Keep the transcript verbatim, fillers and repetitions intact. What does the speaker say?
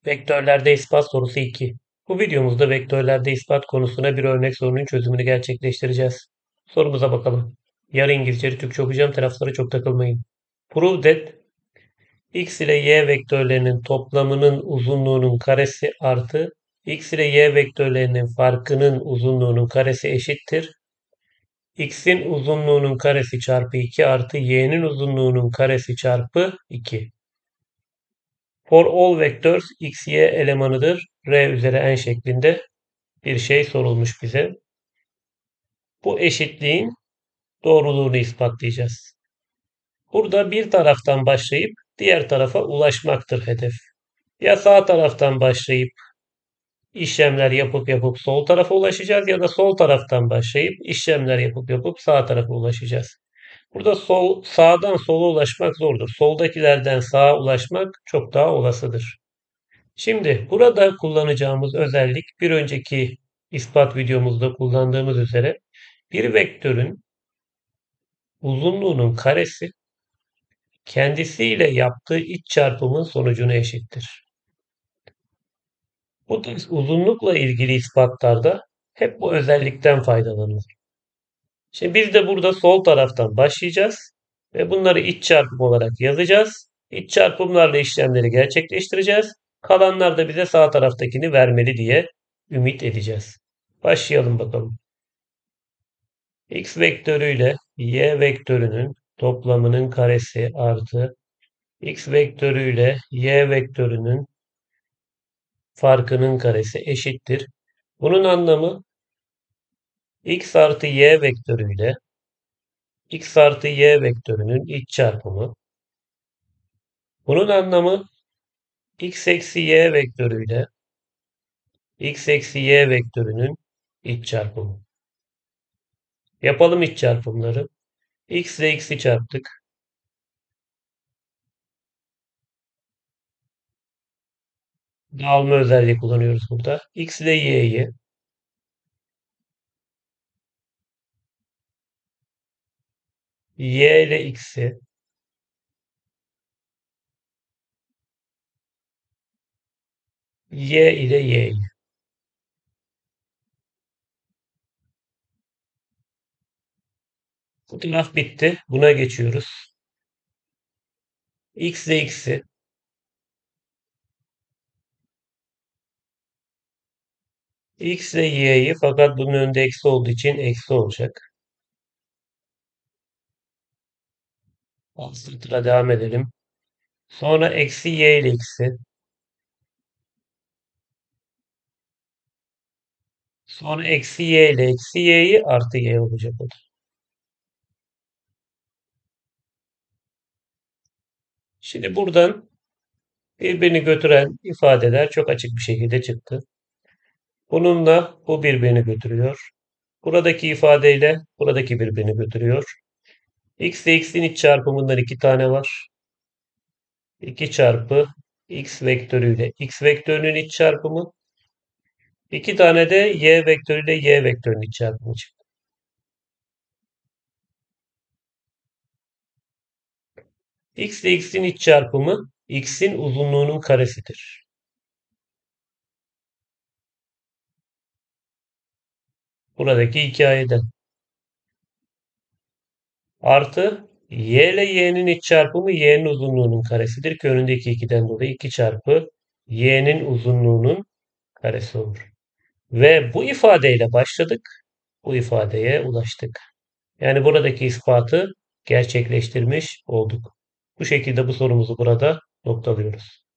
Vektörlerde ispat sorusu iki. Bu videomuzda vektörlerde ispat konusuna bir örnek sorunun çözümünü gerçekleştireceğiz. Sorumuza bakalım. Yarı İngilizce, Türkçe okuyacağım. Taraflara çok takılmayın. Prove that x ile y vektörlerinin toplamının uzunluğunun karesi artı x ile y vektörlerinin farkının uzunluğunun karesi eşittir. X'in uzunluğunun karesi çarpı iki artı y'nin uzunluğunun karesi çarpı iki. For all vectors x, y elemanıdır. R üzeri n şeklinde bir şey sorulmuş bize. Bu eşitliğin doğruluğunu ispatlayacağız. Burada bir taraftan başlayıp diğer tarafa ulaşmaktır hedef. Ya sağ taraftan başlayıp işlemler yapıp yapıp sol tarafa ulaşacağız ya da sol taraftan başlayıp işlemler yapıp yapıp sağ tarafa ulaşacağız. Burada sol, sağdan sola ulaşmak zordur. Soldakilerden sağa ulaşmak çok daha olasıdır. Şimdi burada kullanacağımız özellik bir önceki ispat videomuzda kullandığımız üzere bir vektörün uzunluğunun karesi kendisiyle yaptığı iç çarpımın sonucuna eşittir. Bu tarz uzunlukla ilgili ispatlarda hep bu özellikten faydalanılır. Şimdi biz de burada sol taraftan başlayacağız ve bunları iç çarpım olarak yazacağız. İç çarpımlarla işlemleri gerçekleştireceğiz. Kalanlar da bize sağ taraftakini vermeli diye ümit edeceğiz. Başlayalım bakalım. X vektörüyle y vektörünün toplamının karesi artı x vektörüyle y vektörünün farkının karesi eşittir. Bunun anlamı x artı y vektörüyle x artı y vektörünün iç çarpımı. Bunun anlamı x eksi y vektörüyle x eksi y vektörünün iç çarpımı. Yapalım iç çarpımları. X ile x'i çarptık. Dağılma özelliği kullanıyoruz burada. X ile y'yi, y ile x'i, y ile y'yi. Bu taraf bitti. Buna geçiyoruz. X ile x'i, x ile y'yi, fakat bunun önünde eksi olduğu için eksi olacak. Alt satıra devam edelim. Sonra eksi y ile x'i. Sonra eksi y ile eksi y'yi artı y olacak o da. Şimdi buradan birbirini götüren ifadeler çok açık bir şekilde çıktı. Bununla bu birbirini götürüyor. Buradaki ifadeyle buradaki birbirini götürüyor. X ile x'in iç çarpımından iki tane var. iki çarpı x vektörüyle x vektörünün iç çarpımı. iki tane de y vektörüyle y vektörünün iç çarpımı çıktı. X ile x'in iç çarpımı x'in uzunluğunun karesidir. Buradaki hikayeden. Artı y ile y'nin iç çarpımı y'nin uzunluğunun karesidir ki önündeki ikiden dolayı iki çarpı y'nin uzunluğunun karesi olur. Ve bu ifadeyle başladık. Bu ifadeye ulaştık. Yani buradaki ispatı gerçekleştirmiş olduk. Bu şekilde bu sorumuzu burada noktalıyoruz.